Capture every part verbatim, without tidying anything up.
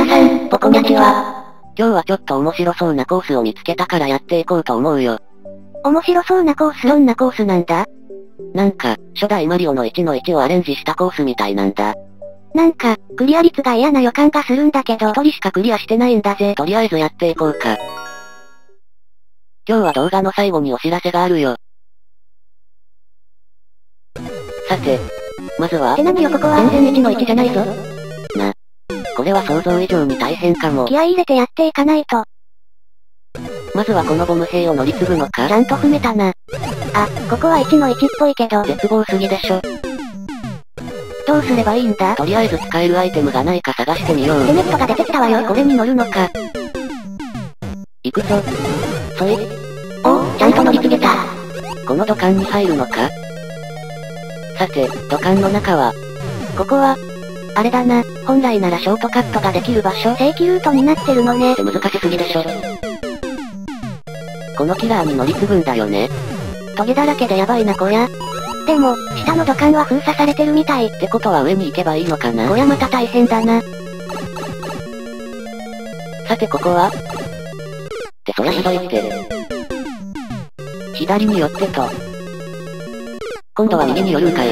さん、ポコニャチは。 今日はちょっと面白そうなコースを見つけたからやっていこうと思うよ。 面白そうなコース？ どんなコースなんだ？なんか、初代マリオのいちのいちをアレンジしたコースみたいなんだ。 なんか、クリア率が嫌な予感がするんだけど。 一人しかクリアしてないんだぜ。とりあえずやっていこうか。今日は動画の最後にお知らせがあるよ。さて、まずは、 って何よここは。 全然いちのいちじゃないぞ。な。これは想像以上に大変かも。 気合い入れてやっていかないと。 まずはこのボム兵を乗り継ぐのか？ ちゃんと踏めたな。あ、ここはいちのいちっぽいけど。 絶望すぎでしょ。 どうすればいいんだ？ とりあえず使えるアイテムがないか探してみよう。 テネットが出てきたわよ。 これに乗るのか。行くぞ。そい。 おお、ちゃんと乗り継げた。 この土管に入るのか？さて、土管の中は、 ここは、あれだな、本来ならショートカットができる場所。正規ルートになってるのね。 って難しすぎでしょ。このキラーに乗り継ぐんだよね。 トゲだらけでやばいなこりゃ。でも、下の土管は封鎖されてるみたい。 ってことは上に行けばいいのかな？ こりゃまた大変だな。 さてここはってそりゃひどいって。左に寄ってと。今度は右に寄るんかい。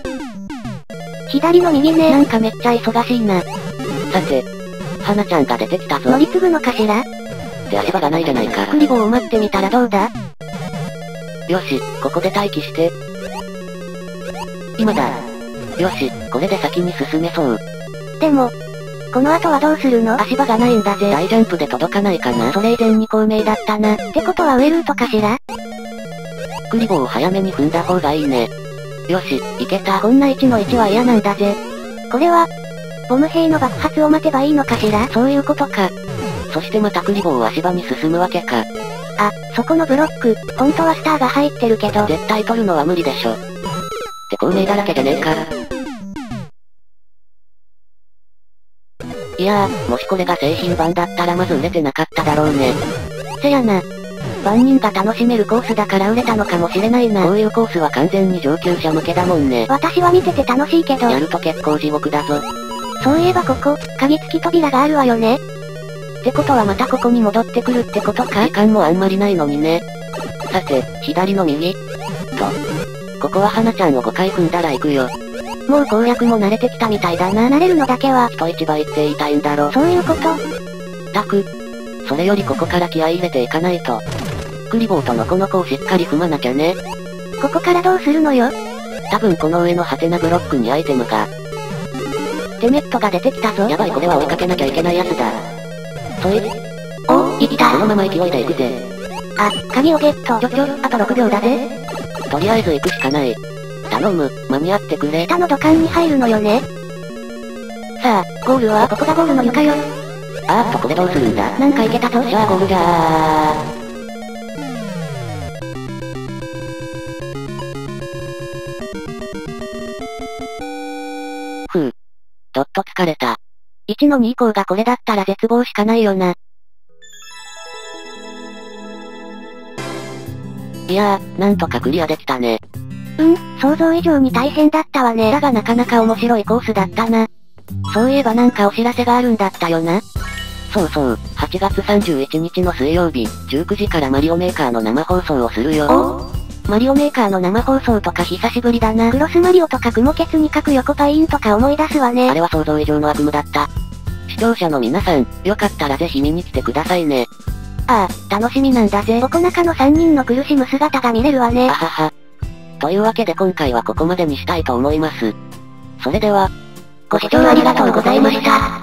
左の右ね。なんかめっちゃ忙しいな。 さて、花ちゃんが出てきたぞ。 乗り継ぐのかしら？ って足場がないじゃないか。 クリボーを待ってみたらどうだ？ よし、ここで待機して。今だ。よし、これで先に進めそう。 でも、この後はどうするの？足場がないんだぜ。 大ジャンプで届かないかな？ それ以前に孔明だったな。ってことは上ルートかしら？ クリボーを早めに踏んだ方がいいね。よし、いけた。 こんないちのいちは嫌なんだぜ。これは、ボム兵の爆発を待てばいいのかしら？ そういうことか。そしてまたクリボーを足場に進むわけか。 あ、そこのブロック、本当はスターが入ってるけど。 絶対取るのは無理でしょ。って孔明だらけじゃねえか。いやー、もしこれが製品版だったらまず売れてなかっただろうね。 せやな。万人が楽しめるコースだから売れたのかもしれないな。 こういうコースは完全に上級者向けだもんね。 私は見てて楽しいけど。 やると結構地獄だぞ。 そういえばここ、鍵付き扉があるわよね。 ってことはまたここに戻ってくるってことか？時間もあんまりないのにね。さて、左の右。と。ここは花ちゃんをごかい踏んだら行くよ。 もう攻略も慣れてきたみたいだな。慣れるのだけは。 人一倍って言いたいんだろ。 そういうこと。 たく。それよりここから気合い入れていかないと。クリボーとノコノコをしっかり踏まなきゃね。 ここからどうするのよ？ 多分この上のハテナブロックにアイテムが。 テネットが出てきたぞ。 やばいこれは追いかけなきゃいけないやつだ。そい。 お、行った。 このまま勢いで行くぜ。 あ、鍵をゲット。ちょちょ、あとろくびょうだぜ。 とりあえず行くしかない。頼む、間に合ってくれ。 下の土管に入るのよね。さあ、ゴールはここがゴールの床よ。 あーっとこれどうするんだ？ なんかいけたぞ。 じゃあゴールじゃー。ふう。どっと疲れた。 いちのに以降がこれだったら絶望しかないよな。 いやー、なんとかクリアできたね。 うん、想像以上に大変だったわね。だがなかなか面白いコースだったな。そういえばなんかお知らせがあるんだったよな。 そうそう、はちがつさんじゅういちにちの水曜日、じゅうくじからマリオメーカーの生放送をするよ。 おマリオメーカーの生放送とか久しぶりだな。クロスマリオとか雲ケツに書く横パインとか思い出すわね。 あれは想像以上の悪夢だった。視聴者の皆さん、よかったらぜひ見に来てくださいね。 ああ、楽しみなんだぜ。僕中のさんにんの苦しむ姿が見れるわね。 あはは。というわけで今回はここまでにしたいと思います。それでは、 ご視聴ありがとうございました。